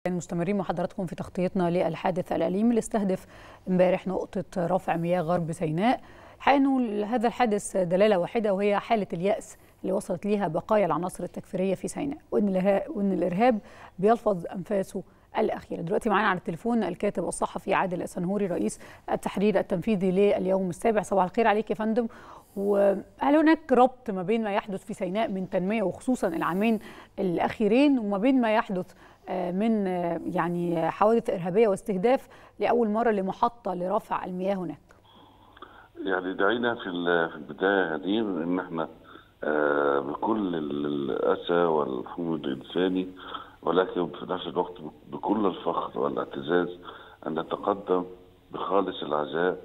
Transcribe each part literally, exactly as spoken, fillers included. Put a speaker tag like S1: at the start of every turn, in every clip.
S1: مستمرين مع حضراتكم في تغطيتنا للحادث الأليم اللي استهدف امبارح نقطة رفع مياه غرب سيناء. الحقيقة إنه هذا الحادث دلالة واحدة، وهي حالة اليأس اللي وصلت ليها بقايا العناصر التكفيرية في سيناء، وإن الإرهاب بيلفظ أنفاسه الأخيرة. دلوقتي معانا على التليفون الكاتب الصحفي عادل السنهوري رئيس التحرير التنفيذي لليوم السابع. صباح الخير عليك يا فندم. وهل هناك ربط ما بين ما يحدث في سيناء من تنمية، وخصوصا العامين الأخيرين، وما بين ما يحدث من يعني حوادث إرهابية واستهداف لأول مرة لمحطة لرفع المياه هناك؟
S2: يعني دعينا في في البداية هدير إن احنا بكل الأسى والحمد الإنساني، ولكن في نفس الوقت بكل الفخر والاعتزاز أن نتقدم بخالص العزاء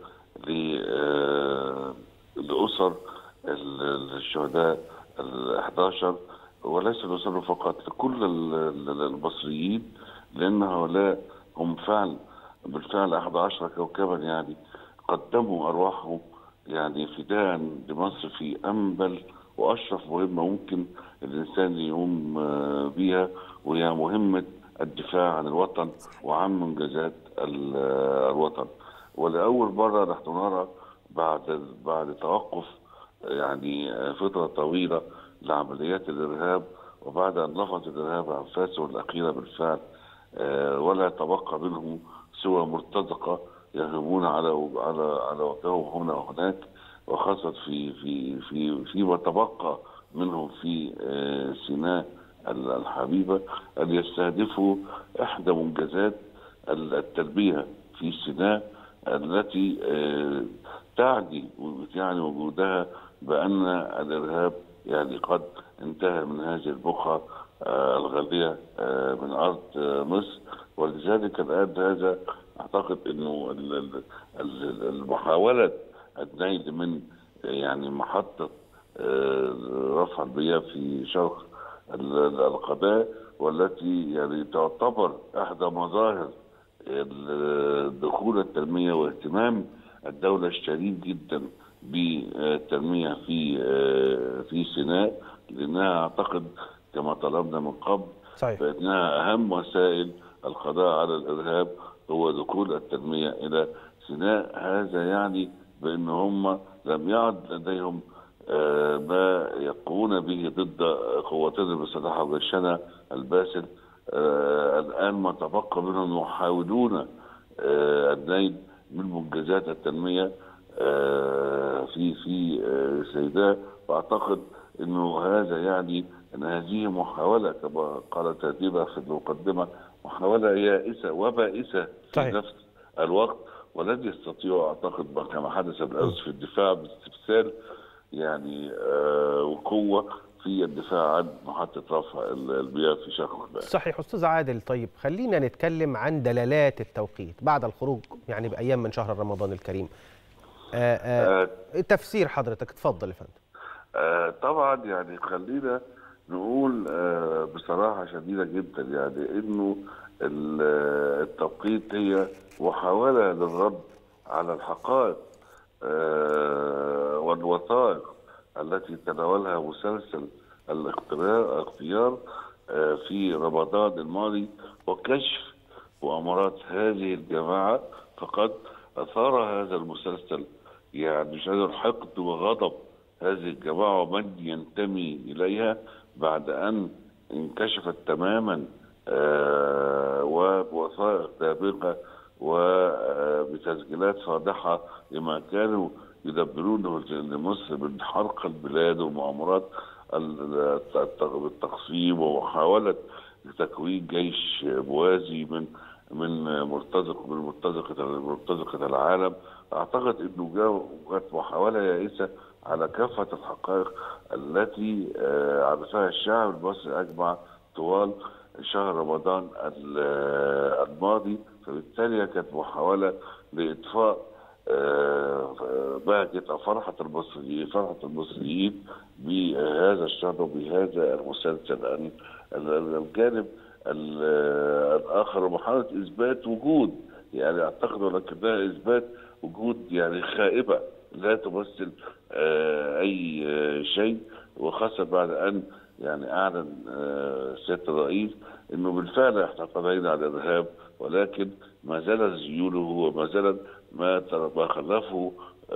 S2: لأسر الشهداء الأحد عشر، وليس الأسر فقط، لكل المصريين، لأن هؤلاء هم فعل بالفعل أحد عشر كوكبا، يعني قدموا أرواحهم يعني فداء لمصر في أنبل وأشرف مهمة ممكن الإنسان يقوم بها، وهي مهمة الدفاع عن الوطن وعن منجزات الوطن. ولأول مرة نحن نرى بعد بعد توقف يعني فترة طويلة لعمليات الإرهاب، وبعد أن لفظ الإرهاب أنفاسه الأخيرة بالفعل، ولا يتبقى منهم سوى مرتزقة يهجمون على على على وطنهم هنا وهناك، وخاصة في في في فيما تبقى منهم في سيناء الحبيبة، أن يستهدفوا إحدى منجزات التربية في سيناء التي تعني يعني وجودها بأن الإرهاب يعني قد انتهى من هذه البقعة الغالية من أرض مصر. ولذلك الآن هذا أعتقد أنه المحاولة النيل من يعني محطة رفع المياه في شرق القناة، والتي يعني تعتبر إحدى مظاهر دخول التنمية واهتمام الدولة الشديد جدا بالتنمية في في سيناء، لأنها أعتقد كما طلبنا من قبل
S3: صحيح.
S2: فإنها أهم وسائل القضاء على الإرهاب هو دخول التنمية إلى سيناء. هذا يعني بأن هم لم يعد لديهم ما يقومون به ضد قواتنا المسلحة وجيشنا الباسل. الآن ما تبقى منهم يحاولون النيل من منجزات التنمية في في سيناء، واعتقد انه هذا يعني ان هذه محاوله كما قالت هديبه في المقدمه، محاوله يائسه وبائسه في
S3: صحيح.
S2: نفس الوقت، ولن يستطيعوا اعتقد كما حدث بالامس في الدفاع باستبسال يعني وقوه في الدفاع عن محطه رفع المياه في شرق القناه.
S3: صحيح استاذ عادل. طيب خلينا نتكلم عن دلالات التوقيت بعد الخروج يعني بايام من شهر رمضان الكريم. آآ آآ تفسير حضرتك، اتفضل يا فندم.
S2: آه طبعا يعني خلينا نقول آه بصراحه شديده جدا يعني انه التوقيت هي محاوله للرد على الحقائق آه والوثائق التي تناولها مسلسل الاختيار آه في رمضان الماضي، وكشف مؤامرات هذه الجماعه. فقد اثار هذا المسلسل يعني شجر حقد وغضب هذه الجماعة ومن ينتمي إليها، بعد أن انكشفت تماما وبوثائق سابقة وبتسجيلات فاضحة لما كانوا يدبرونه لمصر من حرق البلاد ومؤامرات التقسيم ومحاولة تكوين جيش موازي من من مرتزق من مرتزقة مرتزقة العالم. أعتقد أنه جاءت محاولة يائسة على كافة الحقائق التي عرفها الشعب المصري أجمع طوال شهر رمضان الماضي. فبالتالي كانت محاولة لإطفاء بهجة فرحة المصريين فرحة المصريين بهذا الشهر وبهذا المسلسل. الجانب الآخر محاولة إثبات وجود، يعني أعتقد ولكنها إثبات وجود يعني خائبة لا تمثل آه أي آه شيء، وخاصة بعد أن يعني اعلن سياده الرئيس انه بالفعل احنا قضينا على الارهاب، ولكن ما زالت ذيوله وما زالت ما ما خلفه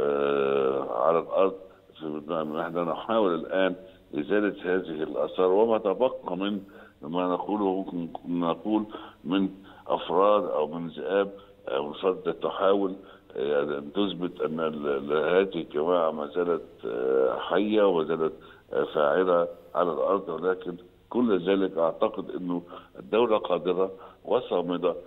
S2: على الارض. احنا نحاول الان ازاله هذه الاثار وما تبقى من ما نقوله ممكن نقول من افراد او من ذئاب او فرد تحاول يعني ان تثبت ان هذه الجماعه ما زالت حيه وما زالت فاعله على الارض، ولكن كل ذلك اعتقد انه الدوله قادره وصامده،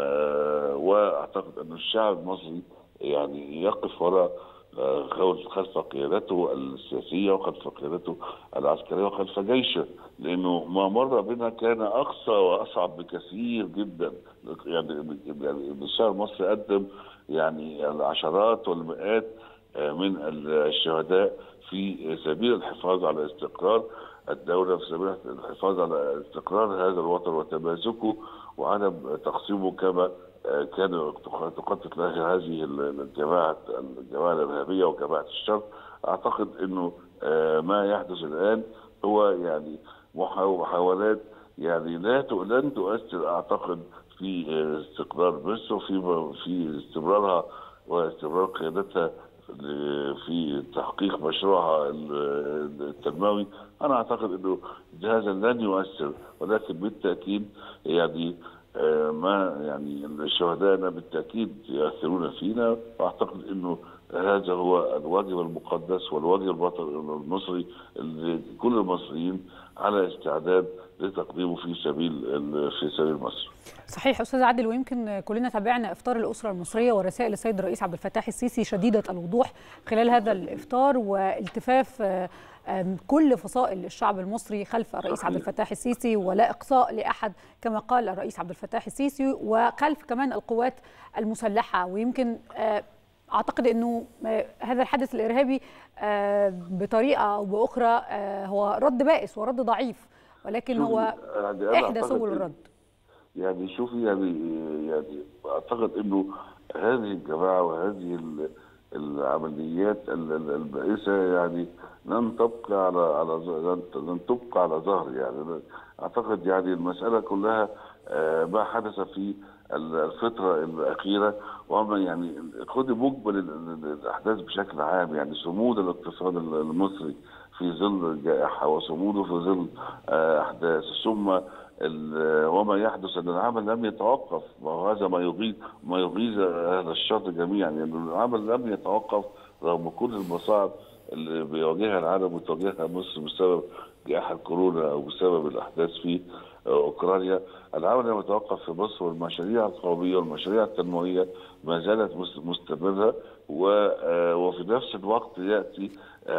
S2: واعتقد ان الشعب المصري يعني يقف وراء خلف قيادته السياسيه وخلف قيادته العسكريه وخلف جيشه، لانه ما مر بنا كان اقصى واصعب بكثير جدا. يعني الشعب المصري قدم يعني العشرات والمئات من الشهداء في سبيل الحفاظ على استقرار الدوله، في سبيل الحفاظ على استقرار هذا الوطن وتماسكه وعدم تقسيمه كما كان تخطط له هذه الجماعه الجماعه الارهابيه وجماعه الشر. اعتقد انه ما يحدث الان هو يعني محاولات يعني لا لن تؤثر اعتقد في استقرار مصر وفي في استمرارها واستمرار قيادتها في تحقيق مشروعها التنموي. انا اعتقد انه هذا لن يؤثر، ولكن بالتاكيد يعني ما يعني شهدائنا بالتاكيد يؤثرون فينا، واعتقد انه هذا هو الواجب المقدس والواجب المصري اللي كل المصريين على استعداد لتقديمه في سبيل في سبيل مصر.
S1: صحيح استاذ عادل، ويمكن كلنا تابعنا افطار الاسره المصريه ورسائل السيد الرئيس عبد الفتاح السيسي شديده الوضوح خلال هذا الافطار، والتفاف كل فصائل الشعب المصري خلف الرئيس عبد الفتاح السيسي، ولا اقصاء لاحد كما قال الرئيس عبد الفتاح السيسي، وخلف كمان القوات المسلحه. ويمكن اعتقد انه هذا الحدث الارهابي بطريقه او باخرى هو رد بائس ورد ضعيف، ولكن هو يعني احدى سبل الرد.
S2: يعني شوفي يعني يعني اعتقد انه هذه الجماعه وهذه العمليات البائسه يعني لن تبقى على على لن تبقى على ظهر. يعني اعتقد يعني المساله كلها ما حدث في الفتره الاخيره، وما يعني خدي مجمل الاحداث بشكل عام، يعني صمود الاقتصاد المصري في ظل الجائحه وصموده في ظل احداث، ثم وما يحدث ان العمل لم يتوقف، وهذا ما يغيظ ما يغيظ اهل الشر جميعا، يعني العمل لم يتوقف رغم كل المصاعب اللي بيواجهها العالم وتواجهها مصر بسبب جائحه كورونا او بسبب الاحداث في اوكرانيا. العمل لم يتوقف في مصر، والمشاريع القوميه والمشاريع التنمويه ما زالت مستمره، وفي نفس الوقت ياتي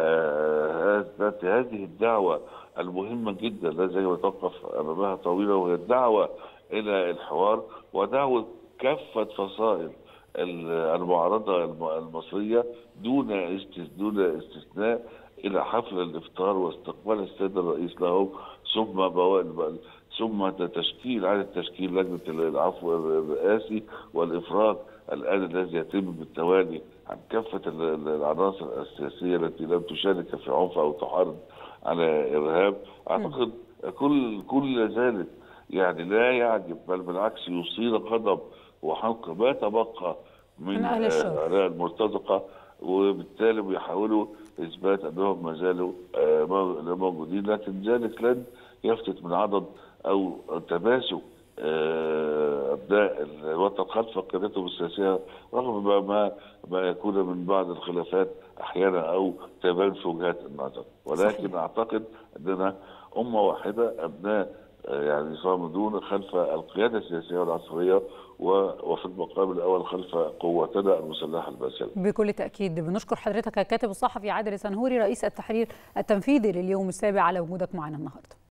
S2: هذه الدعوه المهمه جدا التي يجب ان توقف امامها طويله، وهي الدعوه الى الحوار ودعوه كافه فصائل المعارضه المصريه دون دون استثناء الى حفل الافطار واستقبال السيد الرئيس لهم، ثم ثم تشكيل عدد تشكيل لجنه العفو الرئاسي والافراج الان الذي يتم بالتوالي عن كافه العناصر السياسيه التي لم تشارك في عنف او تحارب على ارهاب. اعتقد كل كل ذلك يعني لا يعجب، بل بالعكس يثير غضب وحنق ما تبقى من اهل المرتزقه، وبالتالي بيحاولوا اثبات انهم ما زالوا موجودين، لكن ذلك لن يفتت من عضد او تماسك ابناء الوطن خلف قيادتهم السياسيه، رغم ما ما يكون من بعض الخلافات احيانا او تباين في وجهات النظر، ولكن صحيح. اعتقد اننا امه واحده، ابناء يعني صامدون خلف القياده السياسيه والعسكريه، وفي المقام الاول خلف قواتنا المسلحه الباسله.
S1: بكل تاكيد. بنشكر حضرتك الكاتب الصحفي عادل سنهوري رئيس التحرير التنفيذي لليوم السابع على وجودك معنا النهارده.